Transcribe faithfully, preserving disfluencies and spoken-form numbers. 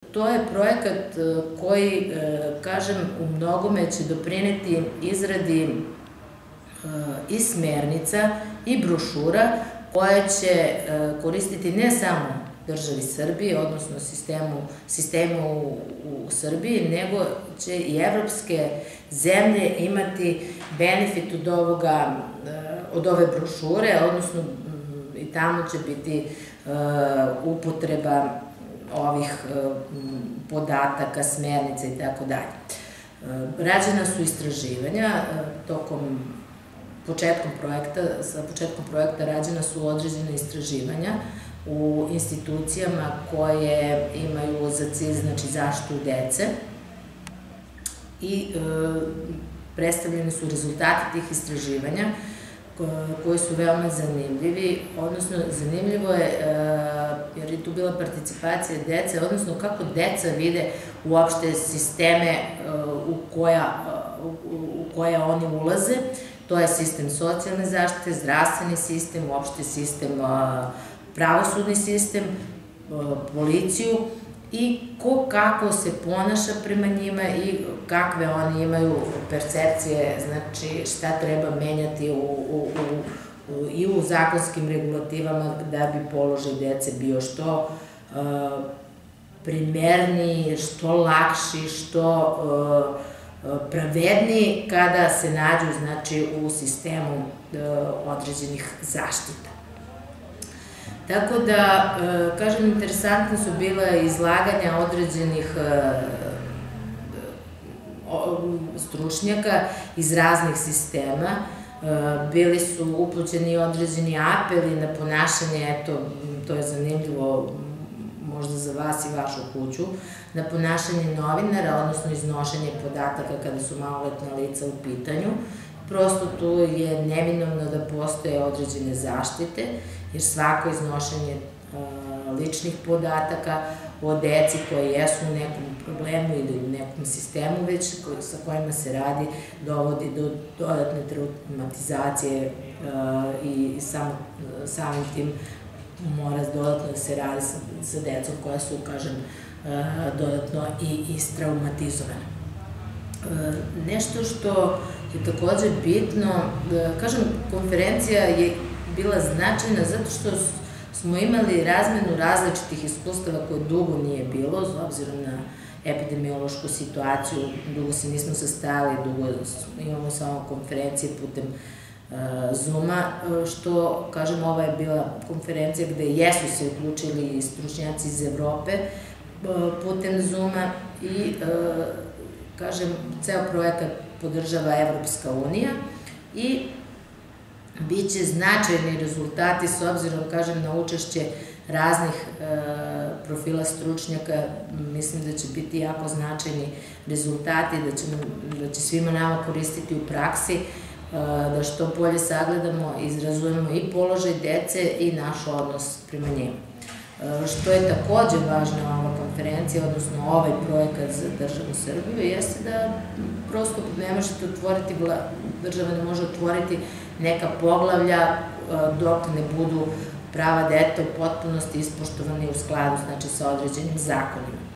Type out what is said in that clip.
To je projekat koji, kažem, u mnogome će doprineti izradi i smernica i brošura koja će koristiti ne samo državi Srbije, odnosno sistemu u Srbiji, nego će i evropske zemlje imati benefit od ove brošure, odnosno i tamo će biti upotreba ovih podataka, smernica i tako dalje. Rađena su istraživanja tokom početkom projekta, sa početkom projekta rađena su određene istraživanja u institucijama koje imaju za cilj, znači, zaštitu dece i predstavljeni su rezultati tih istraživanja koji su veoma zanimljivi, odnosno zanimljivo je jer je tu bila participacija dece, odnosno kako deca vide uopšte sisteme u koje oni ulaze. To je sistem socijalne zaštite, zdravstveni sistem, uopšte sistem, pravosudni sistem, policiju i ko kako se ponaša prema njima i kakve oni imaju percepcije, znači šta treba menjati i u zakonskim regulativama da bi položaj dece bio što primerniji, što lakši, što pravedniji kada se nađu, znači, u sistemu određenih zaštita. Tako da, kažem, interesantne su bila izlaganja određenih stručnjaka iz raznih sistema. Bili su upućeni određeni apeli na ponašanje, eto, to je zanimljivo možda za vas i vašu kuću, na ponašanje novinara, odnosno iznošenje podataka kada su maloletna lica u pitanju. Prosto tu je neminovno da postoje određene zaštite, jer svako iznošenje ličnih podataka o deci koje jesu u nekom problemu ili u nekom sistemu već sa kojima se radi, dovodi do dodatne traumatizacije i samim tim mora dodatno da se radi sa decom koja su, kažem, dodatno i istraumatizovane. Nešto što je takođe bitno, kažem, konferencija je bila značajna zato što smo imali razmenu različitih iskustava koje dugo nije bilo, s obzirom na epidemiološku situaciju, dugo se nismo sastajali, dugo imamo samo konferencije putem Zooma, što, kažem, ova je bila konferencija gde jesu se uključili i stručnjaci iz Evrope putem Zooma i, kažem, ceo projekat podržava Evropska unija i bit će značajni rezultati s obzirom, kažem, na učešće raznih profila stručnjaka. Mislim da će biti jako značajni rezultati, da će svima nama koristiti u praksi, da što bolje sagledamo i izrazujemo i položaj dece i naš odnos prema njima. Što je takođe važna ova konferencija, odnosno ovaj projekat za državu Srbiju, jeste da prosto ne možete otvoriti, država ne može otvoriti neka poglavlja dok ne budu prava deteta u potpunosti ispoštovani u skladu, znači, sa određenim zakonima.